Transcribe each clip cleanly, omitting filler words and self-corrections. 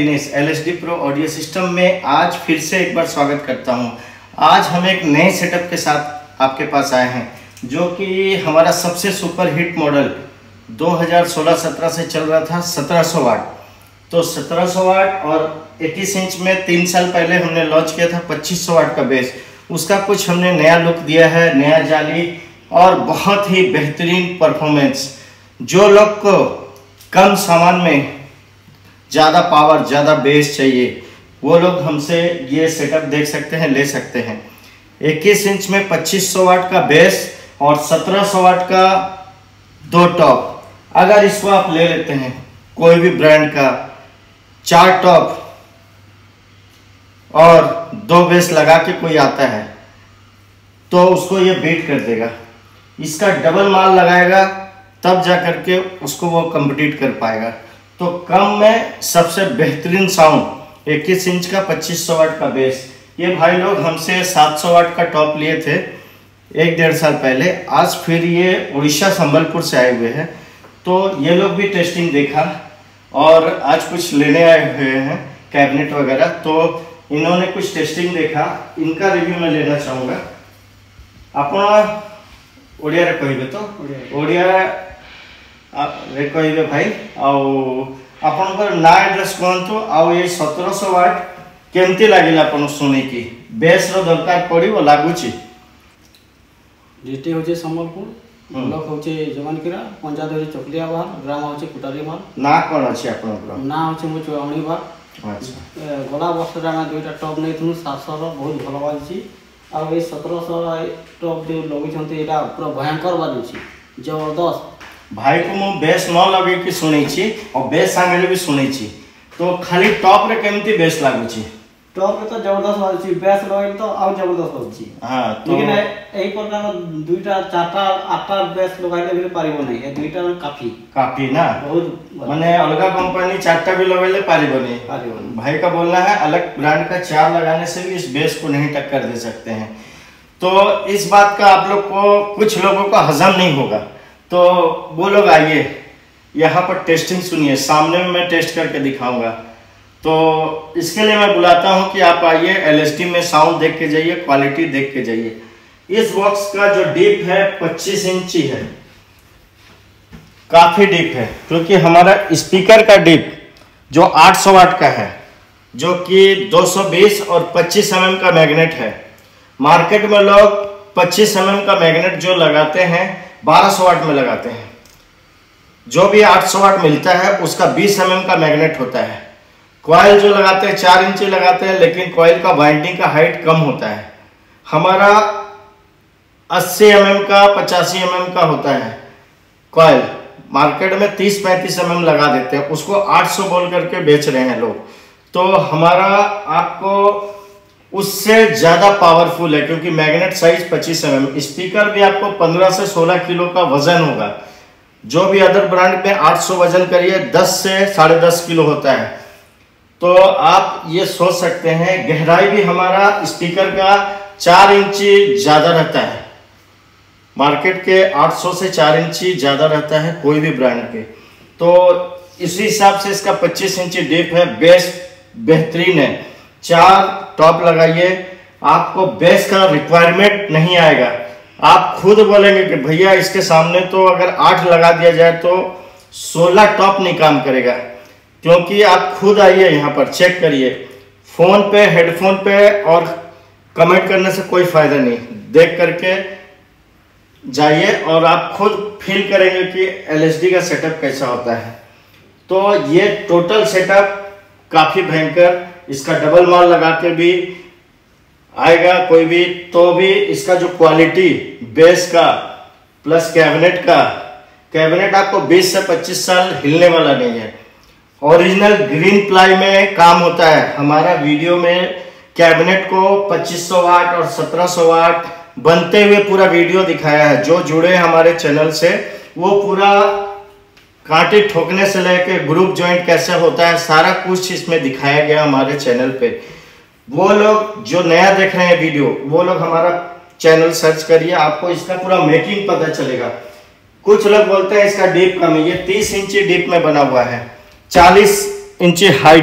Dinesh LSD Pro audio system में आज फिर से एक बार स्वागत करता हूं। आज हम एक नए सेटअप के साथ आपके पास आए हैं, जो कि हमारा सबसे सुपर हिट मॉडल 2016-17 से चल रहा था 1700 वाट। तो 1700 वाट और 21 इंच में 3 साल पहले हमने लॉन्च किया था 2500 वाट का बेस। उसका कुछ हमने नया लुक दिया है, नया जाली और बहुत ही बेहतरीन परफॉर्मेंस। जो लोग को कम सामान में ज़्यादा पावर, ज़्यादा बेस चाहिए, वो लोग हमसे ये सेटअप देख सकते हैं, ले सकते हैं। 21 इंच में 2500 वाट का बेस और 1700 वाट का 2 टॉप। अगर इसको आप ले लेते हैं कोई भी ब्रांड का, 4 टॉप और 2 बेस लगा के कोई आता है तो उसको ये बीट कर देगा। इसका डबल माल लगाएगा तब जा करके उसको वो कम्पीट कर पाएगा। तो कम में सबसे बेहतरीन साउंड 21 इंच का 2500 वाट का बेस। ये भाई लोग हमसे 700 वाट का टॉप लिए थे 1-1.5 साल पहले। आज फिर ये उड़ीसा संबलपुर से आए हुए हैं, तो ये लोग भी टेस्टिंग देखा और आज कुछ लेने आए हुए हैं कैबिनेट वगैरह। तो इन्होंने कुछ टेस्टिंग देखा, इनका रिव्यू मैं लेना चाहूँगा। आप ओडिया कहे तो ओडिया कहे भाई आपन ना एड्रेस कहतु आउ ये 1700 वाट केमती लगे आपन शुणिकी बेस रो दरकार पड़ो लगुच। डिस्ट्रिक्ट होचे संबलपुर, ब्लॉक होचे जमानकीरा, पंचायत होचे चकलिया बार, ग्राम होचे कुटारी माल। ना कौन अछि आपनकर? ना होचे मो चौमणी बार। अच्छा, गला वर्ष रा मैं 2टा टॉप नै थुनु 700 रो बहुत भलो बाजी। आ ये 1700 टॉप जो लगी छंती एटा पूरा भयंकर बाजुची, जबरदस्त। भाई को मु बेस न लगे कि सुनी छी और बेस संगे भी सुनी छी, तो खाली टॉप रे केमती बेस लागु छी? टॉप रे तो जबरदस्त बाजुची, बेस लगे तो आउ जबरदस्त बाजुची। हां, तो लेकिन एई प्रकार 2टा 4टा 8टा बेस लगाइले भी पारिबो नै, ए 2टा काफी ना। बहुत माने अलग कंपनी 4टा भी लगाइले पारिबो नहीं। भाई का बोलना है अलग ब्रांड का 4 लगाने से भी इस बेस को नहीं टक्कर दे सकते हैं। तो इस बात का आप लोग को, कुछ लोगों का हजम नहीं होगा, तो वो लोग आइए यहाँ पर टेस्टिंग सुनिए। सामने में मैं टेस्ट करके दिखाऊंगा। तो इसके लिए मैं बुलाता हूँ कि आप आइए, LSD में साउंड देख के जाइए, क्वालिटी देख के जाइए। इस बॉक्स का जो डीप है 25 इंची है, काफी डीप है, क्योंकि हमारा स्पीकर का डीप जो 800 वाट का है, जो कि 220 और 25 mm का मैग्नेट है। मार्केट में लोग 25 mm का मैग्नेट जो लगाते हैं 1200 वाट में लगाते हैं। जो भी 800 वाट मिलता है उसका 20 mm का मैग्नेट होता है। कॉइल जो लगाते हैं 4 इंची लगाते हैं, लेकिन कॉइल का वाइंडिंग का हाइट कम होता है। हमारा 80 mm का 85 mm का होता है कॉइल। मार्केट में 30-35 mm लगा देते हैं, उसको 800 बोल करके बेच रहे हैं लोग। तो हमारा आपको उससे ज्यादा पावरफुल है, क्योंकि मैग्नेट साइज 25 mm। स्पीकर भी आपको 15 से 16 किलो का वजन होगा। जो भी अदर ब्रांड में 800 वजन करिए 10 से 10.5 किलो होता है। तो आप ये सोच सकते हैं, गहराई भी हमारा स्पीकर का 4 इंची ज्यादा रहता है। मार्केट के 800 से 4 इंची ज्यादा रहता है कोई भी ब्रांड के। तो इसी हिसाब से इसका 25 इंची डीप है। बेस बेहतरीन है। 4 टॉप लगाइए, आपको बेस का रिक्वायरमेंट नहीं आएगा। आप खुद बोलेंगे कि भैया इसके सामने तो अगर 8 लगा दिया जाए तो 16 टॉप नहीं काम करेगा। क्योंकि आप खुद आइए यहाँ पर, चेक करिए। फोन पे, हेडफोन पे और कमेंट करने से कोई फायदा नहीं। देख करके जाइए और आप खुद फील करेंगे कि LSD का सेटअप कैसा होता है। तो ये टोटल सेटअप काफी भयंकर। इसका डबल माल लगा के भी आएगा कोई भी, तो भी इसका जो क्वालिटी बेस का प्लस कैबिनेट आपको 20 से 25 साल हिलने वाला नहीं है। ओरिजिनल ग्रीन प्लाई में काम होता है। हमारा वीडियो में कैबिनेट को 2500 वाट और 1700 वाट बनते हुए पूरा वीडियो दिखाया है। जो जुड़े हमारे चैनल से, वो पूरा कांटे ठोकने से लेके ग्रुप जॉइंट कैसे होता है, सारा कुछ इसमें दिखाया गया हमारे चैनल पे। वो लोग जो नया देख रहे हैं वीडियो, वो लोग हमारा चैनल सर्च करिए, आपको इसका पूरा मेकिंग पता चलेगा। कुछ लोग बोलते हैं इसका डीप कम है, ये 30 इंची डीप में बना हुआ है, 40 इंची हाइट है।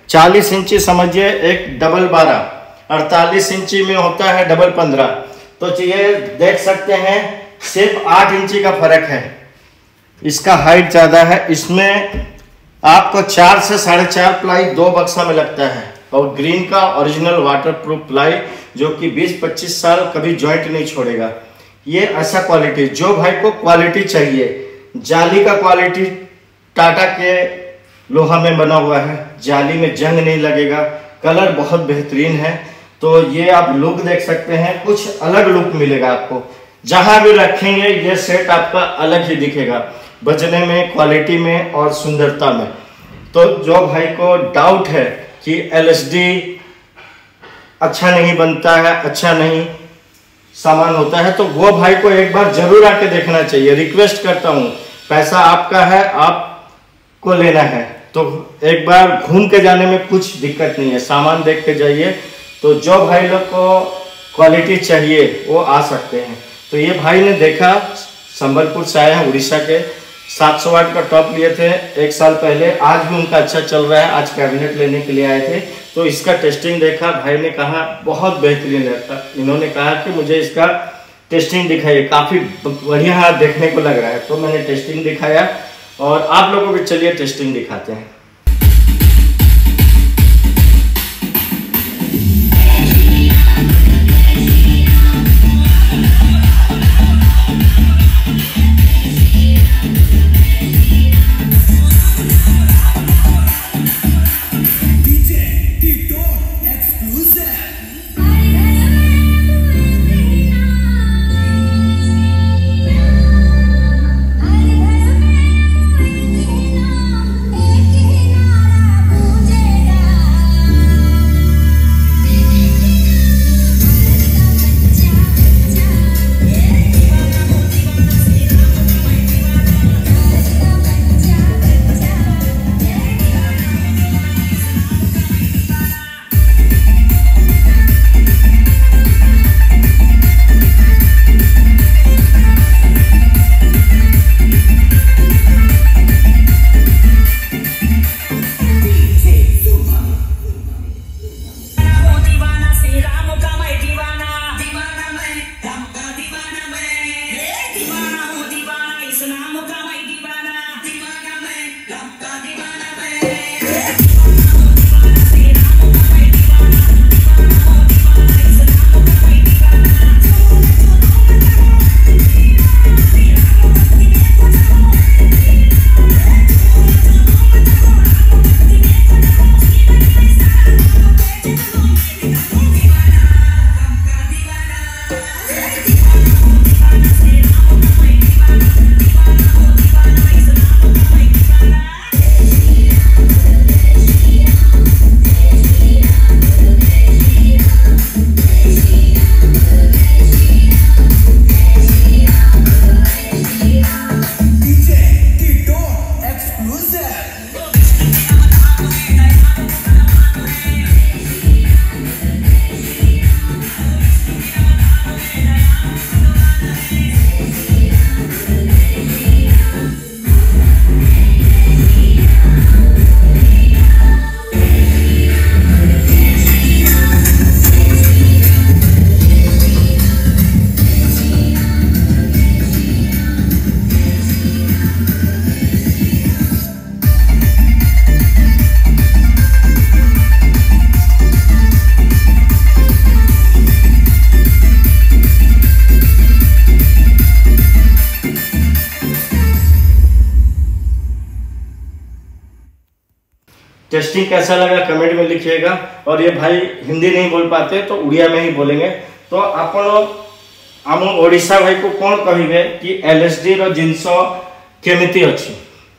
40 इंची समझिए एक डबल 12, 48 इंची में होता है डबल 15। तो ये देख सकते हैं सिर्फ 8 इंची का फर्क है, इसका हाइट ज़्यादा है। इसमें आपको 4 से 4.5 प्लाई 2 बक्सा में लगता है, और ग्रीन का ओरिजिनल वाटरप्रूफ प्लाई जो कि 20-25 साल कभी जॉइंट नहीं छोड़ेगा। ये ऐसा क्वालिटी, जो भाई को क्वालिटी चाहिए, जाली का क्वालिटी टाटा के लोहा में बना हुआ है, जाली में जंग नहीं लगेगा, कलर बहुत बेहतरीन है। तो ये आप लुक देख सकते हैं, कुछ अलग लुक मिलेगा आपको, जहां भी रखेंगे ये सेट आपका अलग ही दिखेगा, बजने में, क्वालिटी में और सुंदरता में। तो जो भाई को डाउट है कि LSD अच्छा नहीं बनता है, अच्छा नहीं सामान होता है, तो वो भाई को एक बार जरूर आके देखना चाहिए। रिक्वेस्ट करता हूँ, पैसा आपका है, आपको लेना है, तो एक बार घूम के जाने में कुछ दिक्कत नहीं है, सामान देख के जाइए। तो जो भाई लोग को क्वालिटी चाहिए वो आ सकते हैं। तो ये भाई ने देखा, संबलपुर से आए हैं, उड़ीसा के, 700 वाट का टॉप लिए थे 1 साल पहले, आज भी उनका अच्छा चल रहा है। आज कैबिनेट लेने के लिए आए थे, तो इसका टेस्टिंग देखा, भाई ने कहा बहुत बेहतरीन है। इन्होंने कहा कि मुझे इसका टेस्टिंग दिखाइए, काफ़ी बढ़िया देखने को लग रहा है। तो मैंने टेस्टिंग दिखाया, और आप लोगों को भी चलिए टेस्टिंग दिखाते हैं। टेस्टिंग कैसा लगा कमेंट में लिखिएगा। और ये भाई हिंदी नहीं बोल पाते तो उड़िया में ही बोलेंगे। तो आपण आम ओडिशा भाई को कौन कहिबे कि एलएसडी रो जिंस केमिति अछि?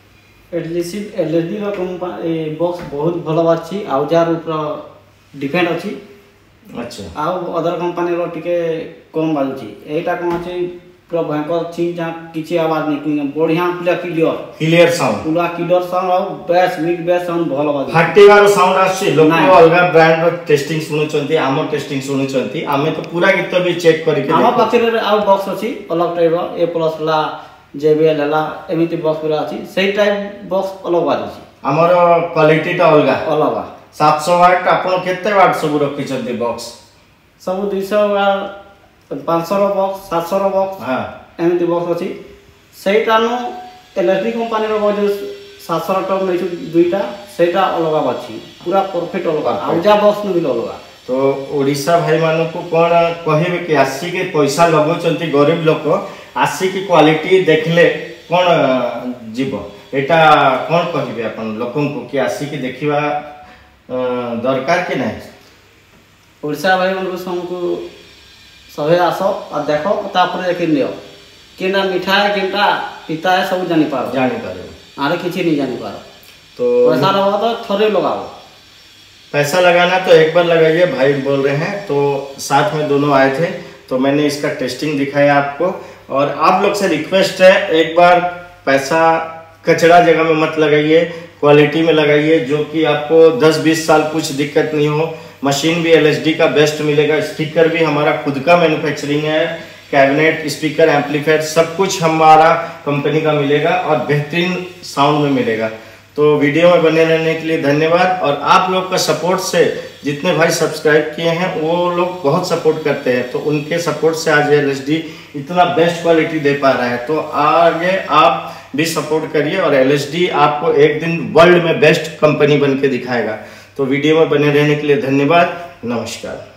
एलएसडी रो बॉक्स बहुत भलो अछि, आउ जार ऊपर डिफेंड अछि। अच्छा, आउ अदर कंपनी रो टिके कम बाजुछि। एटा कोन अछि पूरा भयंकर छी, जहां किछि आवाज नहीं, बढ़िया पूरा क्लियर साउंड, पूरा क्लियर साउंड और बेस मिड बेस साउंड भलो बाजु। फाटीवार साउंड आछि। लोक अलगा ब्रांड रो टेस्टिंग सुनुचंती, आमो टेस्टिंग सुनुचंती, आमे तो पूरा गीत भी चेक करके आम पाखरे आउ बॉक्स अछि अलग टाइप रो, ए प्लस ला जेबीएल ला एमिति बॉक्स पूरा अछि। सेही टाइप बॉक्स अलग बाजु छी। हमर क्वालिटी ता अलगा अलग 700 वाट आपण केते वाट सब रखिछथि बॉक्स सब 200 वाट 500 रो बॉक्स 700 रो बॉक्स हां एमती बॉक्स अछि सेटानु इलेक्ट्रिक कंपनी रो जो 700 टॉप नै दुईटा सेटा अलगा बाछि पूरा परफेक्ट अलगा आउजा बॉक्स न बिल अलगा। तो ओडिशा भाई मानू को कौन कहबे कि आसी के पैसा लगौचंती गरीब लोक आसी की क्वालिटी देखले कौन जीव एटा कौन कहबे अपन लोकन को कि आसी के देखिबा दरकार कि नहीं। ओडिशा भाई मन को हमको सभे आसो और देखो तापर देखि लियो केना मिठा है केना पिता है सब जानि पारो आरे किछि नहीं जानि पारो। तो पैसा लगाओ तो थोड़े लगाओ पैसा लगाना तो एक बार लगाइए भाई बोल रहे हैं। तो साथ में दोनों आए थे तो मैंने इसका टेस्टिंग दिखाया आपको और आप लोग से रिक्वेस्ट है एक बार पैसा कचरा जगह में मत लगाइए क्वालिटी में लगाइए जो कि आपको 10-20 साल कुछ दिक्कत नहीं हो। मशीन भी LSD का बेस्ट मिलेगा स्पीकर भी हमारा खुद का मैन्युफैक्चरिंग है कैबिनेट स्पीकर एम्पलीफायर सब कुछ हमारा कंपनी का मिलेगा और बेहतरीन साउंड में मिलेगा। तो वीडियो में बने रहने के लिए धन्यवाद और आप लोग का सपोर्ट से जितने भाई सब्सक्राइब किए हैं वो लोग बहुत सपोर्ट करते हैं तो उनके सपोर्ट से आज LSD इतना बेस्ट क्वालिटी दे पा रहा है। तो आगे आप भी सपोर्ट करिए और LSD आपको एक दिन वर्ल्ड में बेस्ट कंपनी बन के दिखाएगा। तो वीडियो में बने रहने के लिए धन्यवाद। नमस्कार।